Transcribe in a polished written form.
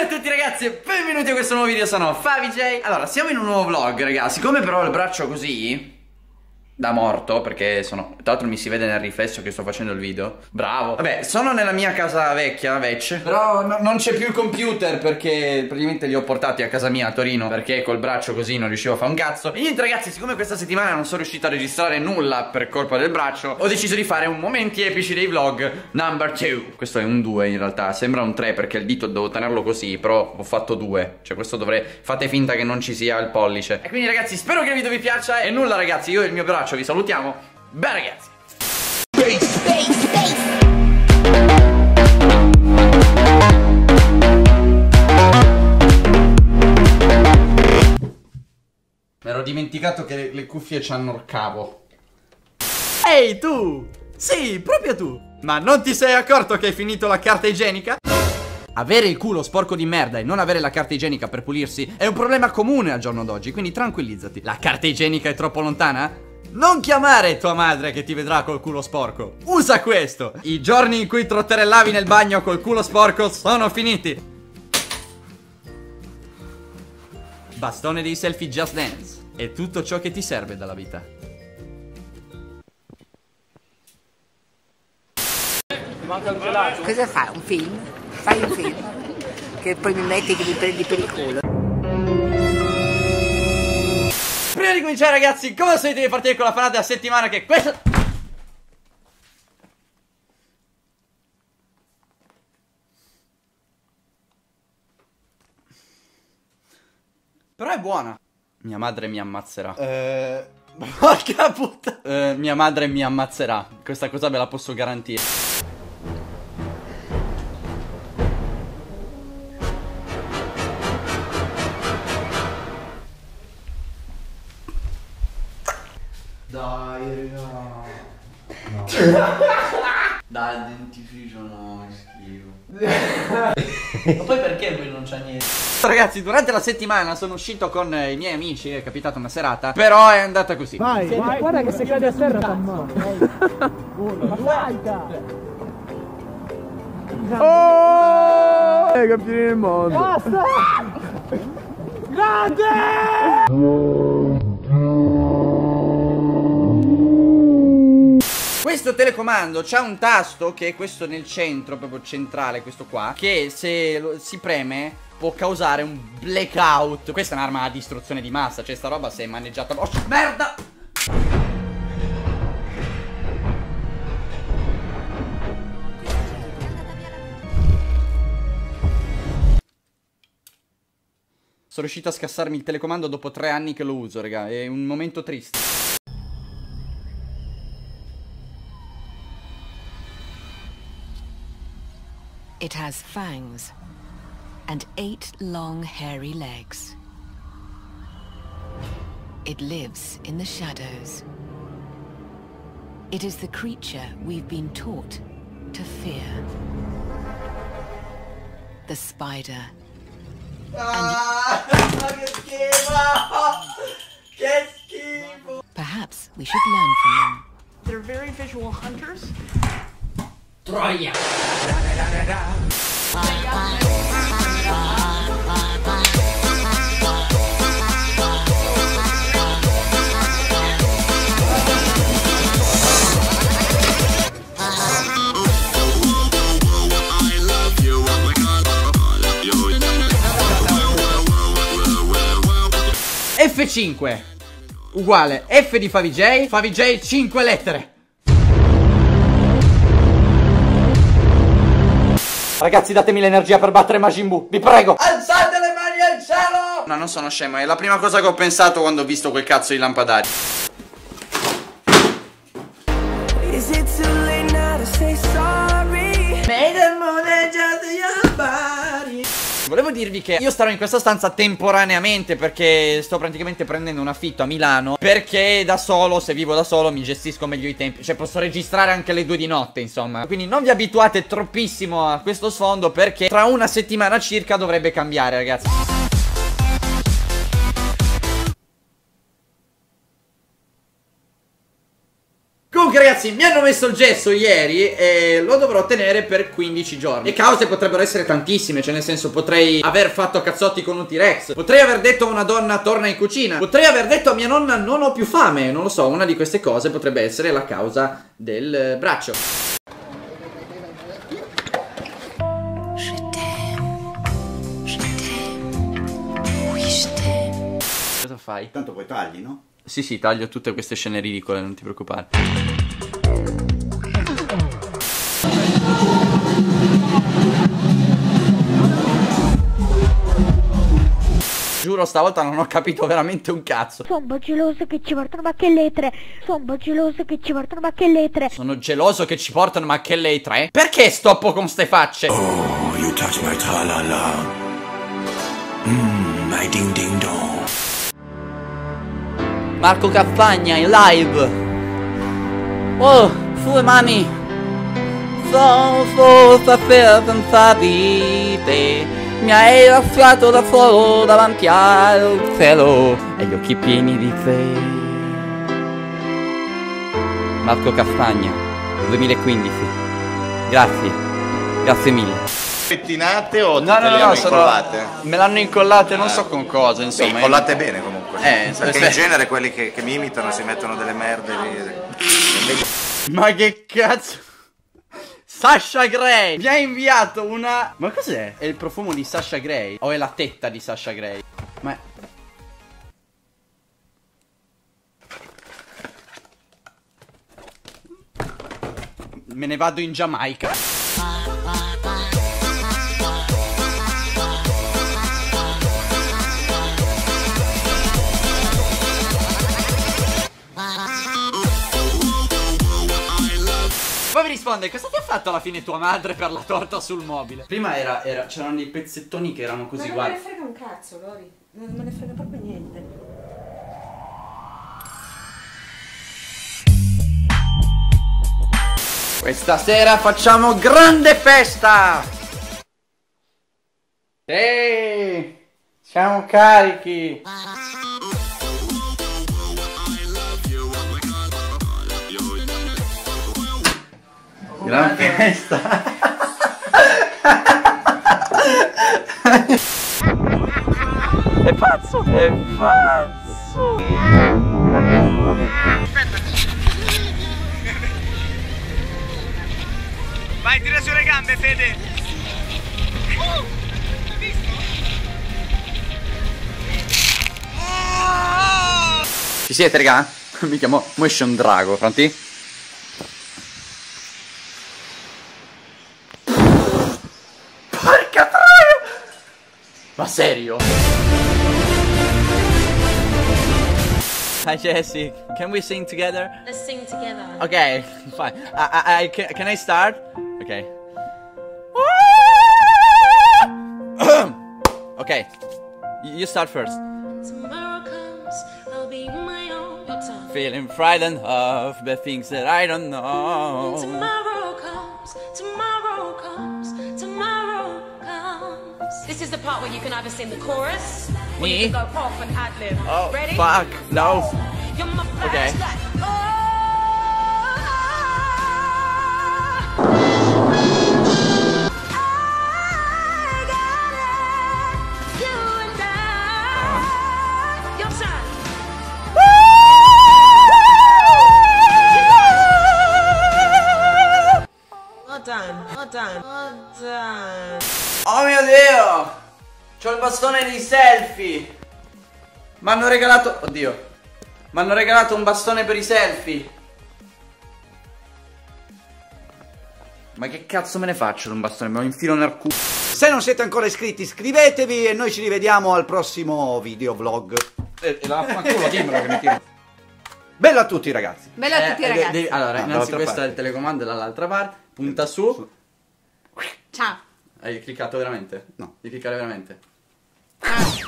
Salve a tutti ragazzi e benvenuti a questo nuovo video, sono FaviJ. Allora, siamo in un nuovo vlog ragazzi. Siccome però ho il braccio così da morto, perché sono... Tra l'altro mi si vede nel riflesso che sto facendo il video. Bravo. Vabbè, sono nella mia casa vecchia, vecchia. Però non c'è più il computer perché praticamente li ho portati a casa mia a Torino, perché col braccio così non riuscivo a fare un cazzo. E niente ragazzi, siccome questa settimana non sono riuscito a registrare nulla per colpa del braccio, ho deciso di fare un momenti epici dei vlog number 2. Questo è un 2 in realtà, sembra un 3 perché il dito devo tenerlo così, però ho fatto 2. Cioè questo dovrei... Fate finta che non ci sia il pollice. E quindi ragazzi, spero che il video vi piaccia. E nulla ragazzi, io e il mio braccio vi salutiamo. Beh ragazzi, mi ero dimenticato che le cuffie c'hanno il cavo. Ehi tu! Sì, proprio tu! Ma non ti sei accorto che hai finito la carta igienica? Avere il culo sporco di merda e non avere la carta igienica per pulirsi è un problema comune al giorno d'oggi, quindi tranquillizzati. La carta igienica è troppo lontana? Non chiamare tua madre che ti vedrà col culo sporco. Usa questo. I giorni in cui trotterellavi nel bagno col culo sporco sono finiti. Bastone dei selfie Just Dance. È tutto ciò che ti serve dalla vita. Cosa fai? Un film? Fai un film che poi mi metti che mi prendi per il culo. Prima di cominciare ragazzi, come al solito devi partire con la fanata della settimana, che questa... Però è buona. Mia madre mi ammazzerà. Porca puttana. Mia madre mi ammazzerà. Questa cosa ve la posso garantire. Dai, no. Dai, il dentifricio no, è schifo. Ma poi perché lui non c'ha niente? Ragazzi, durante la settimana sono uscito con i miei amici, è capitata una serata, però è andata così. Vai, vai. Guarda che se cade a terra fa male. Ma guarda! Oh! Campioni del mondo! Basta! Grande! Questo telecomando c'ha un tasto che è questo nel centro, proprio centrale, questo qua, che se si preme può causare un blackout. Questa è un'arma a distruzione di massa, cioè sta roba se è maneggiata... Oh, merda! Sono riuscito a scassarmi il telecomando dopo 3 anni che lo uso, raga, è un momento triste. It has fangs and 8 long hairy legs. It lives in the shadows. It is the creature we've been taught to fear. The spider. Che schifo! Che schifo! Perhaps we should learn from them. They're very visual hunters. Troia! F5 uguale F di FaviJ, FaviJ 5 lettere. Ragazzi, datemi l'energia per battere Majin Buu, vi prego. Alzate le mani al cielo. No, non sono scemo, è la prima cosa che ho pensato quando ho visto quel cazzo di lampadario. Volevo dirvi che io starò in questa stanza temporaneamente perché sto praticamente prendendo un affitto a Milano, perché da solo, se vivo da solo, mi gestisco meglio i tempi. Cioè posso registrare anche le 2 di notte, insomma. Quindi non vi abituate troppissimo a questo sfondo, perché tra una settimana circa dovrebbe cambiare, ragazzi. Comunque ragazzi, mi hanno messo il gesso ieri e lo dovrò tenere per 15 giorni. Le cause potrebbero essere tantissime, cioè nel senso potrei aver fatto cazzotti con un T-Rex, potrei aver detto a una donna torna in cucina, potrei aver detto a mia nonna non ho più fame, non lo so, una di queste cose potrebbe essere la causa del braccio. Cosa fai? Tanto poi tagli, no? Sì, sì, taglio tutte queste scene ridicole, non ti preoccupare. Giuro, stavolta non ho capito veramente un cazzo. Sono un po' geloso che ci portano ma che le tre. Sono un po' geloso che ci portano ma che le tre. Sono geloso che ci portano ma che lei tre? Perché stoppo con ste facce? Oh, you touch my tra-la-la. My ding-ding-dong. Marco Campagna in live. Oh, fu mami. Sono forza senza vite. Mi hai lasciato da solo davanti al cielo e gli occhi pieni di te. Marco Castagna 2015. Grazie. Grazie mille. Pettinate o No, te le hanno sono... incollate? Me l'hanno incollate, non so con cosa, insomma. Incollate bene comunque. Perché sì. in genere quelli che mi imitano si mettono delle merde lì. Ma che cazzo? Sasha Grey mi ha inviato una... Ma cos'è? È il profumo di Sasha Grey? O è la tetta di Sasha Grey? Ma... Me ne vado in Giamaica. Poi mi risponde, cosa ti ha fatto alla fine tua madre per la torta sul mobile? Prima c'erano dei pezzettoni che erano così, guarda. Non me ne frega un cazzo, Lori. Non me ne frega proprio niente. Questa sera facciamo grande festa! Sì! Siamo carichi! Gran festa! È pazzo! È pazzo! Vai, tira sulle gambe, Fede. L'hai visto? Ci siete, raga? Mi chiamo Moesce un drago, pronti? Porca troia! Ma serio? Hi Jessie, can we sing together? Let's sing together. Okay, fine. Can I start? Okay. Okay, you start first. Tomorrow comes, I'll be my own. Your turn. Feeling frightened of the things that I don't know. Tomorrow comes, tomorrow comes, tomorrow comes. This is the part where you can either sing the chorus or Me? you can go off and ad lib. Oh, Ready? fuck, no. You're my Okay. flashlight. Oh mio Dio! C'ho il bastone dei selfie! M'hanno regalato... Oddio! M'hanno regalato un bastone per i selfie! Ma che cazzo me ne faccio di un bastone? Me lo infilo nel culo. Se non siete ancora iscritti, iscrivetevi e noi ci rivediamo al prossimo videovlog. La fanculo, dimmelo che mi tiro. Bello a tutti ragazzi. Bello a tutti ragazzi. Allora, innanzi dall'altra questo parte. è il telecomando dall'altra parte. Punta su. Ciao. Hai cliccato veramente? No. Devi cliccare veramente. Ciao.